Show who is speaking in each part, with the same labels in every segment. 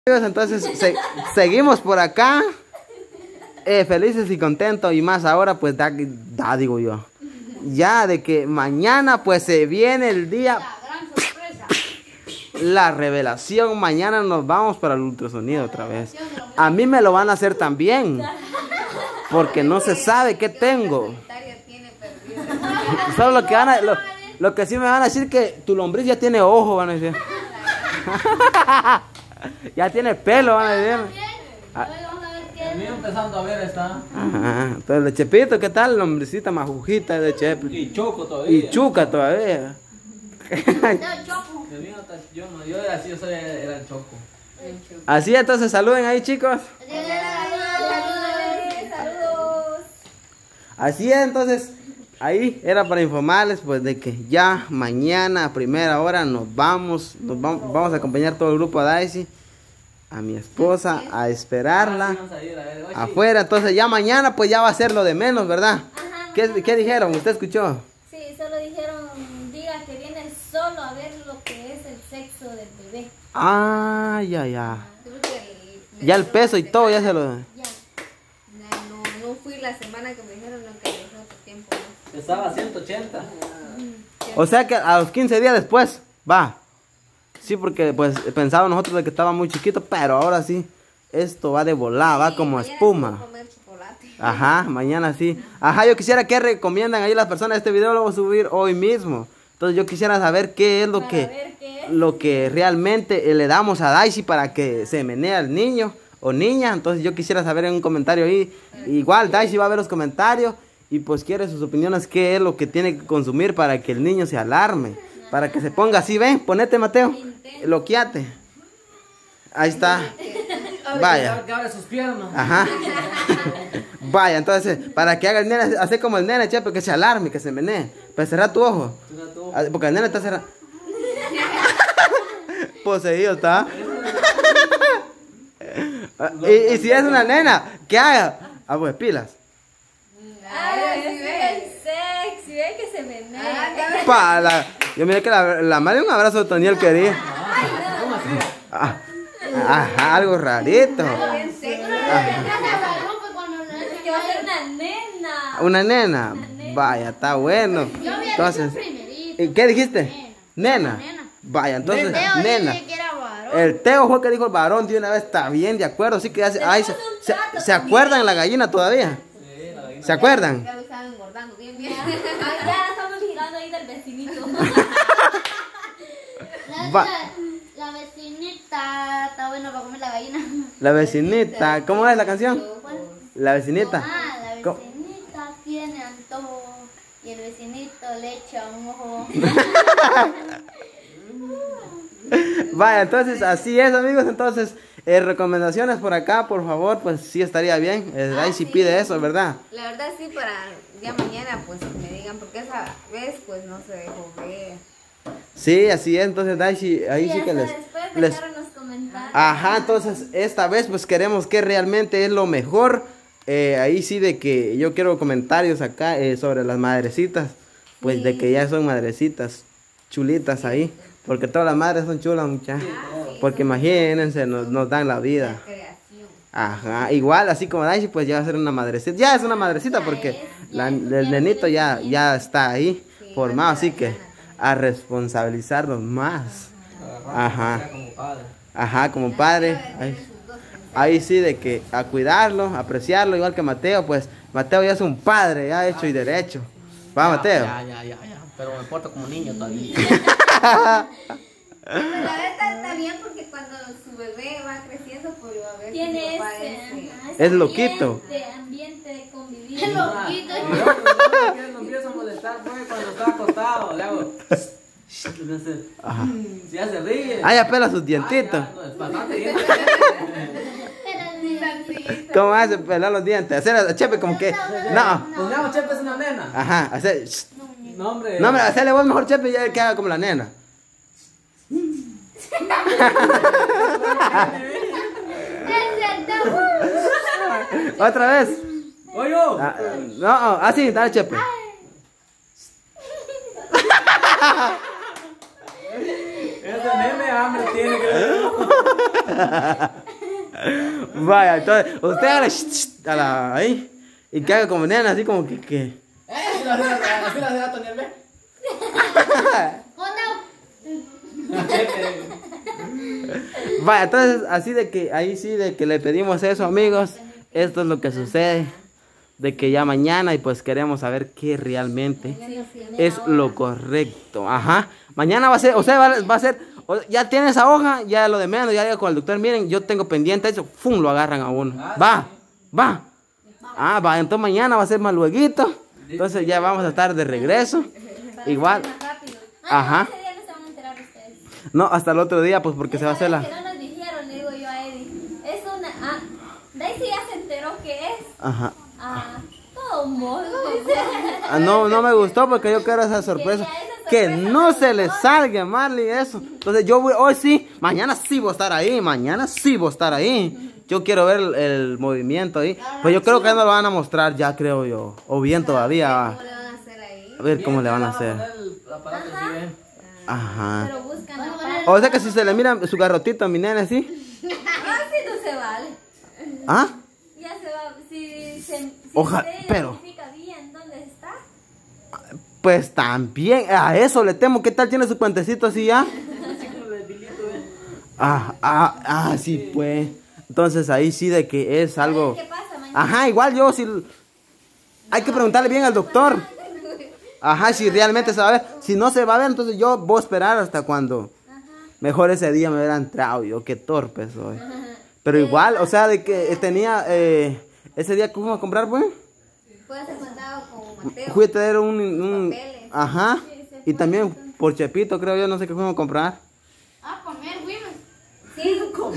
Speaker 1: Entonces seguimos por acá, felices y contentos, y más ahora pues digo yo, ya de que mañana pues se viene el día, la revelación. Mañana nos vamos para el ultrasonido otra vez. A mí me lo van a hacer también, porque no se sabe qué tengo. Solo lo que sí me van a decir que tu lombriz ya tiene ojo, van a decir. Ya tiene pelo, van a decir.
Speaker 2: El mío empezando a ver está.
Speaker 1: Ajá. Pero el Chepito, ¿qué tal? Lombricita majujita de Chepe.
Speaker 2: Y choco todavía.
Speaker 1: Y chuca todavía.
Speaker 2: El mío está, yo era así, era el choco.
Speaker 1: Así entonces, saluden ahí, chicos.
Speaker 3: Saludos.
Speaker 1: Así es, entonces, ahí era para informarles pues de que ya mañana a primera hora vamos a acompañar todo el grupo a Daisy, a mi esposa, a esperarla afuera. Entonces ya mañana pues ya va a ser lo de menos, ¿verdad?
Speaker 3: Ajá.
Speaker 1: ¿Qué dijeron? ¿Usted escuchó?
Speaker 3: Sí, solo dijeron, diga que viene solo a ver lo que es el sexo del bebé.
Speaker 1: Ah, ya. Ya el peso y todo, ya se lo...
Speaker 3: Ya.
Speaker 4: No fui la semana que me dijeron lo que dejó otro tiempo.
Speaker 2: Pesaba 180.
Speaker 1: O sea que a los 15 días después, va. Sí, porque pues pensábamos nosotros de que estaba muy chiquito, pero ahora sí, esto va de volada, va como espuma.
Speaker 4: Comer chocolate.
Speaker 1: Ajá, mañana sí. Ajá, yo quisiera que recomiendan ahí las personas. Este video lo voy a subir hoy mismo. Entonces yo quisiera saber qué es lo que realmente le damos a Daisy para que se menee al niño o niña. Entonces yo quisiera saber en un comentario ahí. Igual Daisy va a ver los comentarios y pues quiere sus opiniones, qué es lo que tiene que consumir para que el niño se alarme, para que se ponga así. Ven, ponete, Mateo, loqueate. Ahí está. Vaya.
Speaker 2: Que abre sus piernas.
Speaker 1: Ajá. Vaya, entonces, para que haga el nene, así como el nene, Chepe, que se alarme, que se menee. Pues cerrar tu ojo. Porque el nene está cerrado. Poseído está. Y si es una nena, ¿qué haga? Ah, pues pilas.
Speaker 3: Ay, sí, sexy, ve que se menea.
Speaker 1: Yo miré que la madre un abrazo de Toniel quería. Ajá, algo rarito.
Speaker 3: Que va a ser una nena.
Speaker 1: Una nena. Vaya, está bueno. Entonces, ¿qué dijiste? Nena. Vaya, entonces, nena. El Teo fue el que dijo el varón de una vez, está bien, de acuerdo. Así que ay, ¿se acuerdan de la gallina todavía? ¿Se acuerdan?
Speaker 4: Ya lo estaban engordando bien.
Speaker 3: Ya estamos girando ahí del vecinito.
Speaker 5: La vecinita está buena para comer la gallina.
Speaker 1: La vecinita, ¿cómo es la canción? La vecinita.
Speaker 5: Ah, la vecinita tiene antojo y el vecinito le echa un ojo.
Speaker 1: Vaya, entonces así es, amigos. Entonces, recomendaciones por acá, por favor, pues sí estaría bien. Daisy pide eso, ¿verdad?
Speaker 4: La verdad sí, para ya mañana pues me digan, porque esa vez pues no se dejó ver.
Speaker 1: Sí, así es. Entonces, Daisy, ahí sí que
Speaker 3: Después dejaron los comentarios.
Speaker 1: Ajá, entonces esta vez pues queremos que realmente es lo mejor. Ahí sí de que yo quiero comentarios acá sobre las madrecitas. Pues sí, de que ya son madrecitas chulitas ahí. Porque todas las madres son chulas, muchachos. Porque imagínense, nos dan la vida. Ajá, igual así como Daisy pues ya va a ser una madrecita. Ya es una madrecita porque el nenito ya está ahí formado. Así que a responsabilizarnos más. Ajá. Ajá, como padre. Ahí sí de que a cuidarlo, apreciarlo, igual que Mateo. Pues Mateo ya es un padre, ya hecho y derecho. Va, Mateo.
Speaker 2: Ya. Pero me porto como niño todavía.
Speaker 4: Pero la verdad está bien porque cuando su bebé va creciendo pues va a ver
Speaker 3: Tiene
Speaker 4: que su papá
Speaker 3: ese
Speaker 1: es loquito.
Speaker 3: ambiente de convivir.
Speaker 5: Es loquito.
Speaker 2: Yo no empiezo a molestar pues cuando está acostado. Le hago.
Speaker 1: Ajá.
Speaker 2: Ya se ríe.
Speaker 1: Ah, ya pela sus dientitos.
Speaker 2: Bastante bien.
Speaker 1: ¿Cómo hace pelar los dientes? Hacer a Chepe como que. No.
Speaker 2: Pues no, Chepe es una nena.
Speaker 1: Ajá, hacer.
Speaker 2: No, hombre.
Speaker 1: No, hombre, hacerle vos mejor Chepe y ya que haga como la nena. Otra vez.
Speaker 2: Oye.
Speaker 1: No, así, dale Chepe.
Speaker 2: Ese nene hambre tiene que.
Speaker 1: Vaya, entonces, usted hágale ahí. Y que haga como nena, así como que.
Speaker 2: Así lo hace Tony Alves.
Speaker 5: Oh, no.
Speaker 1: Vaya, entonces, así de que, ahí sí, de que le pedimos eso, amigos. Esto es lo que sucede. De que ya mañana, y pues queremos saber qué realmente es lo correcto. Ajá. Mañana va a ser, o sea, va a ser, ya tiene esa hoja, ya lo de menos, ya digo con el doctor, miren, yo tengo pendiente eso, ¡fum! Lo agarran a uno. Va. Ah, va, entonces mañana va a ser más lueguito. Entonces ya vamos a estar de regreso. Igual.
Speaker 3: Más rápido.
Speaker 1: Ajá.
Speaker 3: Ese día no se van a enterar ustedes.
Speaker 1: No, hasta el otro día, pues porque se va a hacer
Speaker 3: Que
Speaker 1: la.
Speaker 3: no nos dijeron, le digo yo a Eddie. Es una. Daisy ya se enteró que es.
Speaker 1: Ajá.
Speaker 3: Todo modo.
Speaker 1: Ah, no me gustó porque yo quiero esa sorpresa. Que no se le salga, Marley, eso. Entonces yo voy, hoy sí, mañana sí voy a estar ahí. Yo quiero ver el movimiento ahí. Pues yo creo que no lo van a mostrar ya, creo yo. O bien todavía.
Speaker 4: ¿Cómo le van a hacer ahí?
Speaker 1: A ver cómo le van a hacer. Ajá.
Speaker 3: Pero buscan la parte.
Speaker 1: O sea que si se le mira su garrotito a mi nene así.
Speaker 3: Sí, no se vale.
Speaker 1: ¿Ah?
Speaker 3: Ya se va. Si
Speaker 1: Ojalá,
Speaker 3: usted
Speaker 1: pero.
Speaker 3: identifica bien dónde está.
Speaker 1: Pues también, a eso le temo. ¿Qué tal tiene su puentecito así ya? Sí, pues. Entonces ahí sí de que es algo.
Speaker 3: ¿Qué pasa mañana?
Speaker 1: Ajá, igual yo sí. Hay que preguntarle bien al doctor. Ajá, si realmente se va a ver. Si no se va a ver, entonces yo voy a esperar hasta cuando. Mejor ese día me hubiera entrado yo, qué torpe soy. Pero igual, o sea, de que tenía. Ese día que fuimos a comprar, pues.
Speaker 4: Puede ser mandado con Mateo.
Speaker 1: Fui a traer un.
Speaker 4: Papeles.
Speaker 1: Ajá. Y también por Chepito, creo yo, no sé qué fuimos a comprar.
Speaker 5: Comer, women.
Speaker 4: Sí,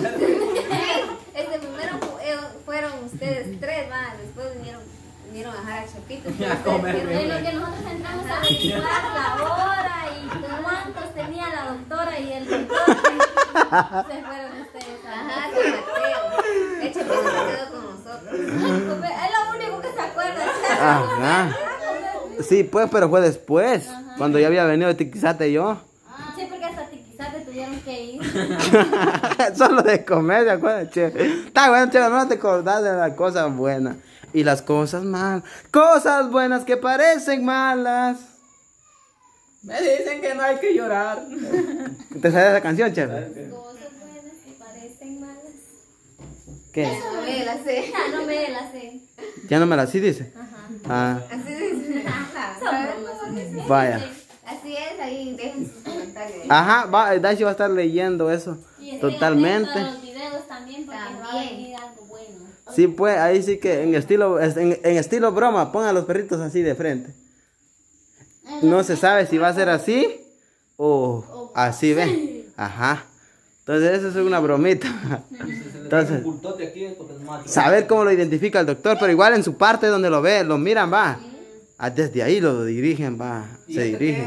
Speaker 4: primero fueron ustedes tres, va. Después vinieron a dejar a Chepito.
Speaker 2: A comer,
Speaker 3: En lo que nosotros entramos a averiguar la hora y cuántos tenía la doctora y el doctor. Se fueron ustedes.
Speaker 4: Ajá, con Mateo. El Chepito se quedó con nosotros.
Speaker 3: Es lo único que se acuerda.
Speaker 1: Ajá. Sí, pues, pero fue después. Cuando ya había venido de Tiquizate yo.
Speaker 3: Sí, porque hasta Tiquizate tuvieron que ir.
Speaker 1: Solo de comer, ¿de acuerdo, che? Está bueno, che, no te acordás de las cosas buenas. Y las cosas malas. Cosas buenas que parecen malas.
Speaker 2: Me dicen que no hay que llorar.
Speaker 1: ¿Te sabes esa canción, che?
Speaker 3: Cosas buenas que parecen malas.
Speaker 1: ¿Qué?
Speaker 4: No me la sé.
Speaker 3: No me la sé.
Speaker 1: Ya no me la sí dice.
Speaker 3: Ajá.
Speaker 4: Así dice.
Speaker 1: Vaya.
Speaker 4: Así es, ahí dejen sus comentarios.
Speaker 1: Ajá, Daisy va a estar leyendo eso.
Speaker 3: Y estén
Speaker 1: Totalmente.
Speaker 3: atentos a los videos también porque va a venir algo bueno.
Speaker 1: Sí, pues, ahí sí que en estilo broma, pongan los perritos así de frente. No se sabe si va a ser así o así, ¿ven? Ajá. Entonces, eso es una bromita. Entonces, saber cómo lo identifica el doctor, pero igual en su parte donde lo ve, lo miran, va. Desde ahí lo dirigen, va. Se dirigen.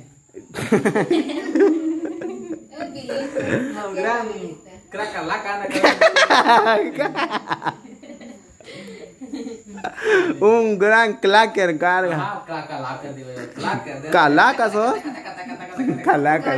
Speaker 2: Un gran cracalaca.
Speaker 1: Un gran clacker carga.
Speaker 2: Ajá, cracalaca, digo yo. Clacker.
Speaker 1: Calacas, ¿o? Calacas.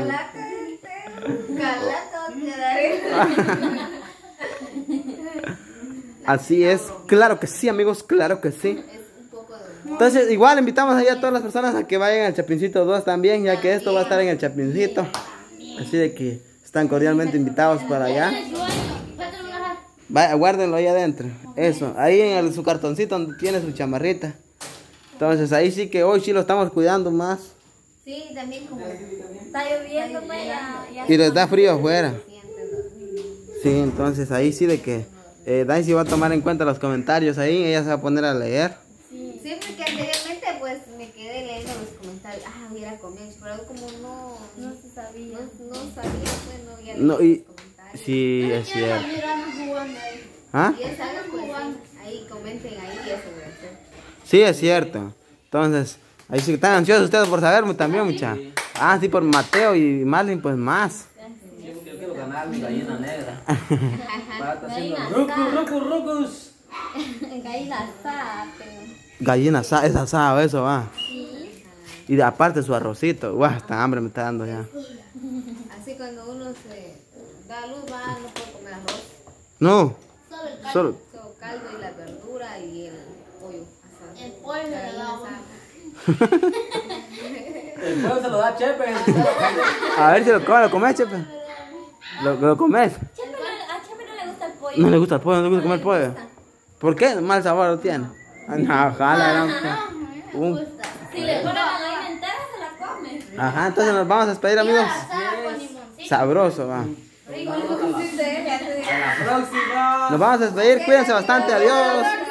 Speaker 1: Así es, claro que sí, amigos, claro que sí. Entonces, igual invitamos ahí a todas las personas a que vayan al Chapincito 2 también, ya que esto va a estar en el Chapincito. Así de que están cordialmente invitados para allá. Vaya, guárdenlo ahí adentro. Eso, ahí en su cartoncito donde tiene su chamarrita. Entonces, ahí sí que hoy sí lo estamos cuidando más.
Speaker 4: Sí, también como
Speaker 3: Está lloviendo, pues ya.
Speaker 1: Y les da frío afuera. Sí, entonces ahí sí de que Daisy va a tomar en cuenta los comentarios ahí, ella se va a poner a leer.
Speaker 4: Sí, porque anteriormente pues me quedé leyendo los comentarios. Hubiera comido, pero como no se sabía. No sabía, pues no, ya
Speaker 1: No,
Speaker 4: leí
Speaker 1: y
Speaker 4: los comentarios.
Speaker 1: sí, es cierto. ¿Ah?
Speaker 4: Y es algo, pues, ahí comenten ahí y eso voy a hacer.
Speaker 1: Sí, es cierto. Entonces, ahí sí que están ansiosos ustedes por saber también, mucha. Sí, por Mateo y Marlin, pues más.
Speaker 2: Yo quiero ganar mi gallina negra. Para estar haciendo
Speaker 3: Gallina
Speaker 2: rucus.
Speaker 3: Gallina asada, pero.
Speaker 1: Gallina asada, es asado eso, va.
Speaker 3: Sí.
Speaker 1: Y aparte su arrocito. Esta hambre me está dando ya.
Speaker 4: Así cuando uno se da luz, no puede comer arroz.
Speaker 1: No,
Speaker 5: Solo el caldo.
Speaker 1: solo.
Speaker 4: Solo caldo y la verdura y el pollo asado.
Speaker 5: El pollo le
Speaker 4: Ahí
Speaker 5: da
Speaker 4: asado.
Speaker 2: El pueblo se lo da Chepe.
Speaker 1: A ver si lo comes, Chepe. Lo comes.
Speaker 3: A Chepe no le gusta el pollo.
Speaker 1: No le gusta el pollo, no le gusta comer pollo. ¿Por qué? Mal sabor lo tiene. No, ojalá.
Speaker 5: Me
Speaker 1: Un-
Speaker 5: gusta.
Speaker 3: Si le ponen la gallina entera, se la come.
Speaker 1: Ajá, entonces nos vamos a despedir, amigos.
Speaker 5: Asada con limoncito.
Speaker 1: Sabroso, va.
Speaker 4: Rico, lo pusiste, ya te digo.
Speaker 2: A la próxima.
Speaker 1: Nos vamos a despedir, cuídense bastante, adiós.